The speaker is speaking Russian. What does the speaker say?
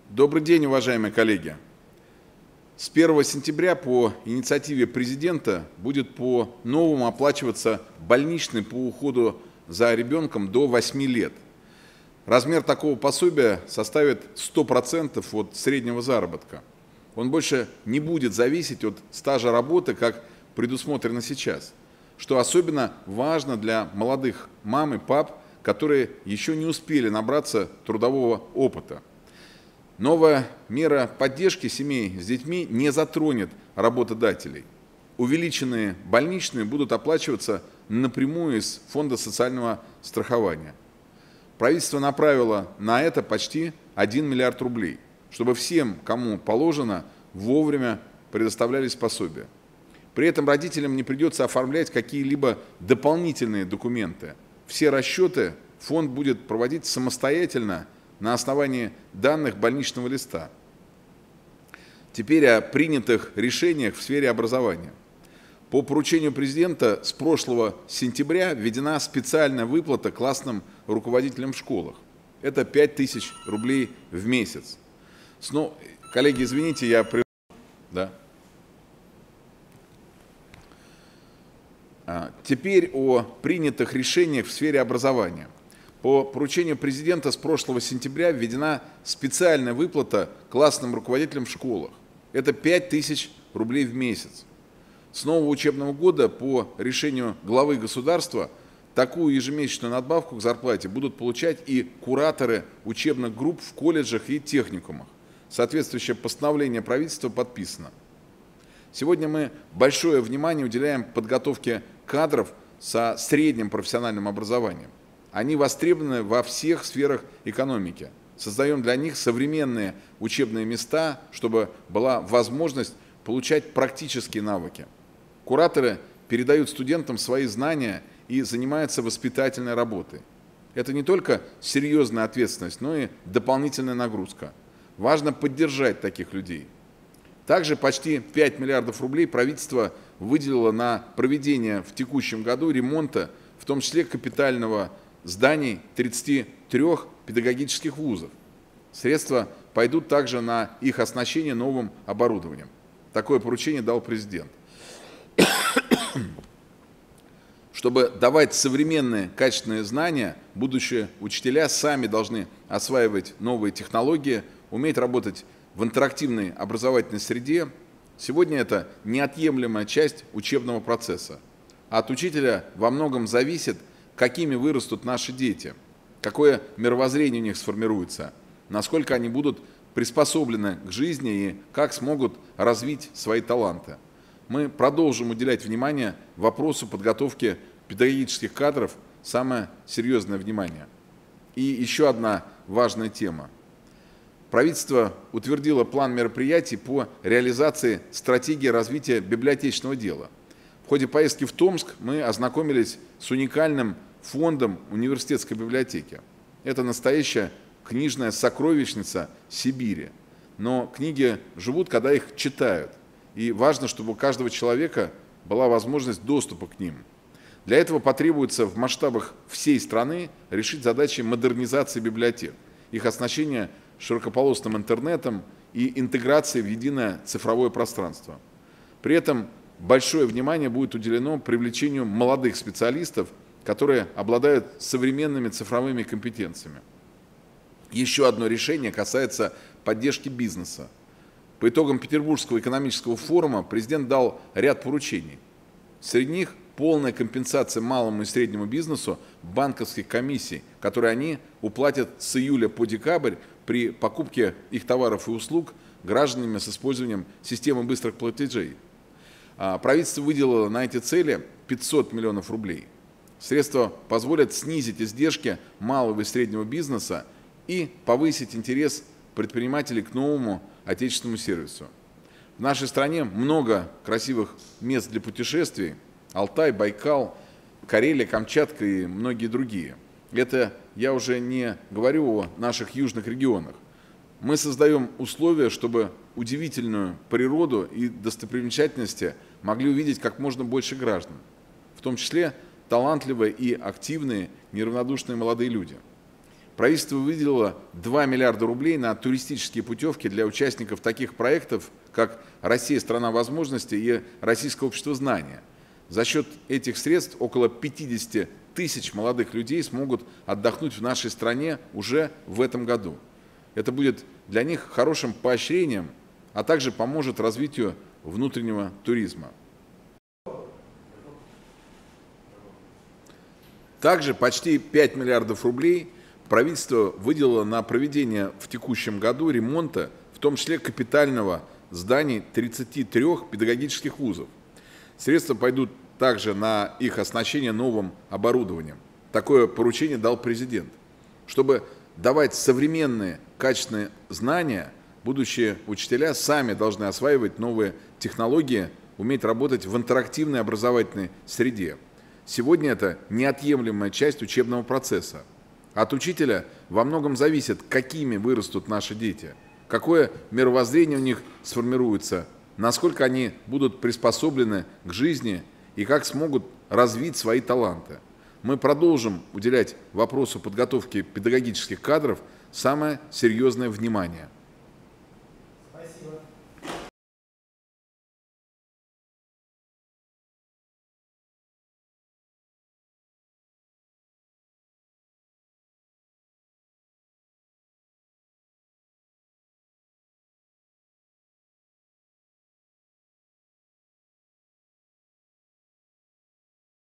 Добрый день, уважаемые коллеги. С 1 сентября по инициативе президента будет по-новому оплачиваться больничный по уходу за ребенком до 8 лет. Размер такого пособия составит 100% от среднего заработка. Он больше не будет зависеть от стажа работы, как предусмотрено сейчас, что особенно важно для молодых мам и пап, которые еще не успели набраться трудового опыта. Новая мера поддержки семей с детьми не затронет работодателей. Увеличенные больничные будут оплачиваться напрямую из Фонда социального страхования. Правительство направило на это почти 1 миллиард рублей, чтобы всем, кому положено, вовремя предоставлялись пособия. При этом родителям не придется оформлять какие-либо дополнительные документы. Все расчеты фонд будет проводить самостоятельно на основании данных больничного листа. Теперь о принятых решениях в сфере образования. По поручению президента с прошлого сентября введена специальная выплата классным руководителям в школах. Это 5000 рублей в месяц. Коллеги, извините, я... Да. Теперь о принятых решениях в сфере образования. По поручению президента с прошлого сентября введена специальная выплата классным руководителям в школах. Это 5000 рублей в месяц. С нового учебного года по решению главы государства такую ежемесячную надбавку к зарплате будут получать и кураторы учебных групп в колледжах и техникумах. Соответствующее постановление правительства подписано. Сегодня мы большое внимание уделяем подготовке кадров со средним профессиональным образованием. Они востребованы во всех сферах экономики. Создаем для них современные учебные места, чтобы была возможность получать практические навыки. Кураторы передают студентам свои знания и занимаются воспитательной работой. Это не только серьезная ответственность, но и дополнительная нагрузка. Важно поддержать таких людей. Также почти 5 миллиардов рублей правительство выделило на проведение в текущем году ремонта, в том числе капитального зданий 33 педагогических вузов. Средства пойдут также на их оснащение новым оборудованием. Такое поручение дал президент. Чтобы давать современные качественные знания, будущие учителя сами должны осваивать новые технологии, уметь работать в интерактивной образовательной среде. Сегодня это неотъемлемая часть учебного процесса. От учителя во многом зависит, какими вырастут наши дети, какое мировоззрение у них сформируется, насколько они будут приспособлены к жизни и как смогут развить свои таланты. Мы продолжим уделять внимание вопросу подготовки педагогических кадров, самое серьезное внимание. И еще одна важная тема. Правительство утвердило план мероприятий по реализации стратегии развития библиотечного дела. В ходе поездки в Томск мы ознакомились с уникальным фондом университетской библиотеки. Это настоящая книжная сокровищница Сибири. Но книги живут, когда их читают. И важно, чтобы у каждого человека была возможность доступа к ним. Для этого потребуется в масштабах всей страны решить задачи модернизации библиотек, их оснащения широкополосным интернетом и интеграции в единое цифровое пространство. При этом большое внимание будет уделено привлечению молодых специалистов, которые обладают современными цифровыми компетенциями. Еще одно решение касается поддержки бизнеса. По итогам Петербургского экономического форума президент дал ряд поручений. Среди них полная компенсация малому и среднему бизнесу банковских комиссий, которые они уплатят с июля по декабрь при покупке их товаров и услуг гражданами с использованием системы быстрых платежей. Правительство выделило на эти цели 500 миллионов рублей. Средства позволят снизить издержки малого и среднего бизнеса и повысить интерес предпринимателей к новому отечественному сервису. В нашей стране много красивых мест для путешествий: Алтай, Байкал, Карелия, Камчатка и многие другие. Это я уже не говорю о наших южных регионах. Мы создаем условия, чтобы удивительную природу и достопримечательности могли увидеть как можно больше граждан, в том числе талантливые и активные, неравнодушные молодые люди. правительство выделило 2 миллиарда рублей на туристические путевки для участников таких проектов, как «Россия – страна возможностей» и «Российское общество знания». За счет этих средств около 50 тысяч молодых людей смогут отдохнуть в нашей стране уже в этом году. Это будет для них хорошим поощрением, а также поможет развитию внутреннего туризма. Также почти 5 миллиардов рублей правительство выделило на проведение в текущем году ремонта, в том числе капитального, зданий 33 педагогических вузов. Средства пойдут также на их оснащение новым оборудованием. Такое поручение дал президент. Чтобы давать современные, качественные знания, будущие учителя сами должны осваивать новые технологии, уметь работать в интерактивной образовательной среде. Сегодня это неотъемлемая часть учебного процесса. От учителя во многом зависит, какими вырастут наши дети, какое мировоззрение у них сформируется, насколько они будут приспособлены к жизни и как смогут развить свои таланты. Мы продолжим уделять вопросу подготовки педагогических кадров самое серьезное внимание.